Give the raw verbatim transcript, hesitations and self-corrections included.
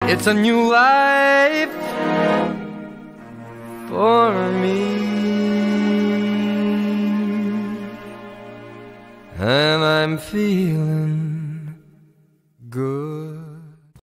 It's a new life for me, and I'm feeling good.